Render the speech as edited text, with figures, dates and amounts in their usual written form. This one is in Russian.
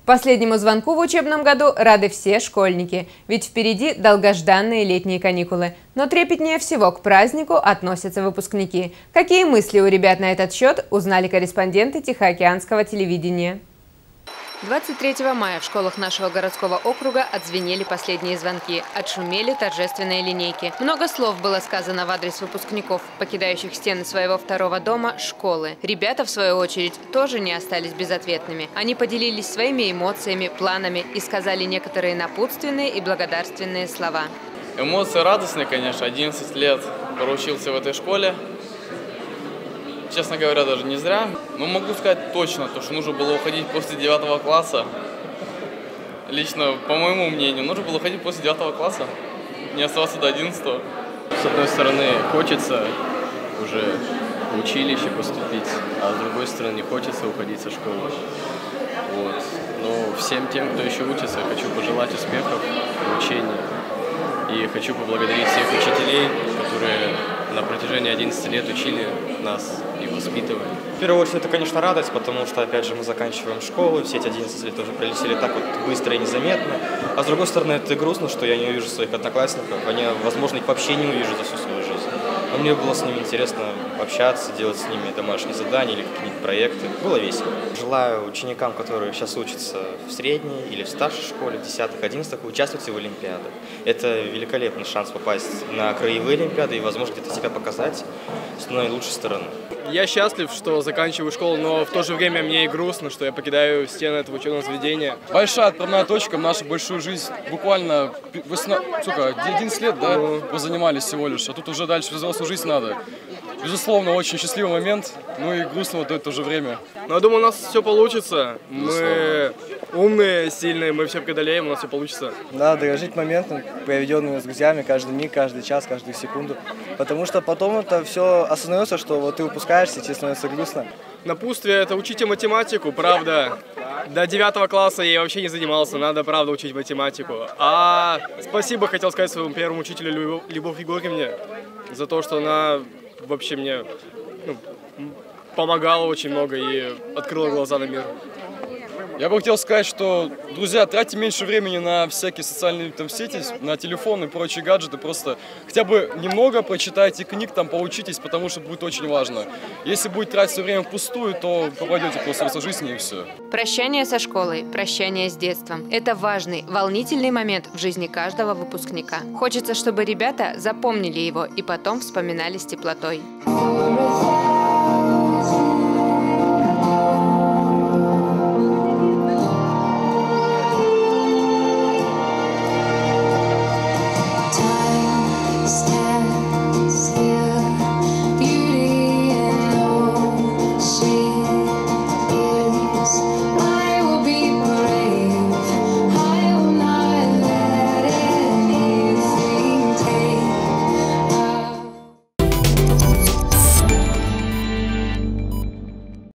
Последнему звонку в учебном году рады все школьники, ведь впереди долгожданные летние каникулы. Но трепетнее всего к празднику относятся выпускники. Какие мысли у ребят на этот счет, узнали корреспонденты Тихоокеанского телевидения. 23 мая в школах нашего городского округа отзвенели последние звонки, отшумели торжественные линейки. Много слов было сказано в адрес выпускников, покидающих стены своего второго дома – школы. Ребята, в свою очередь, тоже не остались безответными. Они поделились своими эмоциями, планами и сказали некоторые напутственные и благодарственные слова. Эмоции радостные, конечно. 11 лет проучился в этой школе. Честно говоря, даже не зря. Но могу сказать точно, что нужно было уходить после 9 класса. Лично, по моему мнению, нужно было уходить после 9 класса, не оставаться до 11. С одной стороны, хочется уже в училище поступить, а с другой стороны, не хочется уходить со школы. Вот. Но всем тем, кто еще учится, хочу пожелать успехов в учении. И хочу поблагодарить всех учителей, которые на протяжении 11 лет учили нас и воспитывали. В первую очередь, это, конечно, радость, потому что, опять же, мы заканчиваем школу, все эти 11 лет тоже пролетели так вот быстро и незаметно. А с другой стороны, это грустно, что я не увижу своих одноклассников, они, возможно, их вообще не увижу за всю свою жизнь. Но мне было с ними интересно общаться, делать с ними домашние задания или какие-нибудь проекты. Было весело. Желаю ученикам, которые сейчас учатся в средней или в старшей школе, в 10-11, участвовать в олимпиадах. Это великолепный шанс попасть на краевые олимпиады и, возможно, где-то себя показать с наилучшей стороны. Я счастлив, что заканчиваю школу, но в то же время мне и грустно, что я покидаю стены этого учебного заведения. Большая отправная точка в нашу большую жизнь. Буквально 11 лет, да, позанимались всего лишь, а тут уже дальше взрослую жизнь надо. Безусловно, очень счастливый момент, ну и грустно в то же время. Но я думаю, у нас все получится. Мы умные, сильные, мы все преодолеем, у нас все получится. Надо дорожить моментом, проведенными с друзьями, каждый миг, каждый час, каждую секунду. Потому что потом это все осознается, что вот ты выпускаешься, тебе становится грустно. Напутствие – это учите математику, правда. До 9 класса я вообще не занимался, надо, правда, учить математику. А спасибо хотел сказать своему первому учителю Любовь Егоровне за то, что она вообще мне помогала очень много и открыла глаза на мир. Я бы хотел сказать, что, друзья, тратьте меньше времени на всякие социальные сети, на телефон и прочие гаджеты. Просто хотя бы немного прочитайте книг, там поучитесь, потому что будет очень важно. Если будете тратить все время впустую, то попадете просто в жизни и все. Прощание со школой, прощание с детством – это важный, волнительный момент в жизни каждого выпускника. Хочется, чтобы ребята запомнили его и потом вспоминали с теплотой.